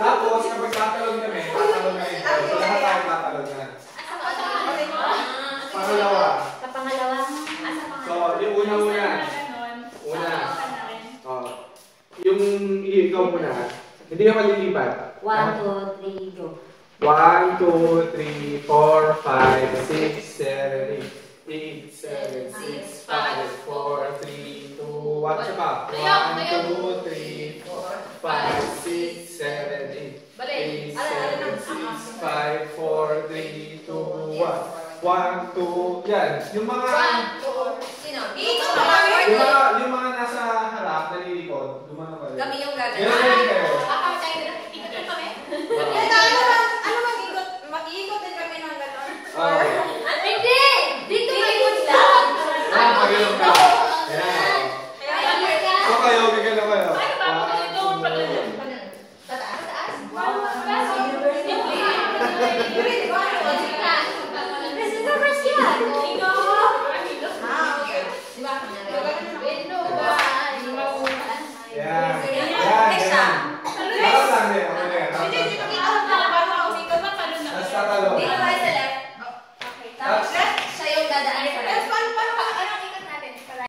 Tapos, kapag tatalon kami, tatalon na ito. So, lahat tayo tatalon na. Pangalawa. Sa pangalawa? So, yung una. Una. Yung ikaw muna. Hindi ka malilipat. 1, 2, 3, go. 1, 2, 3, 4, 5, 6, 7, 8, 7, 6, 5, 4, 3, 2, 1. Siya pa. 1, 2, 3, 4, 5, 6, 7, 8, 8, 7, 6, 5, 4, 3, 2, 1. 1, 2, yan. Yung mga... Sino? Yung mga nasa harap, nalilikod. Lumano ka rin. Kami yung gagawin.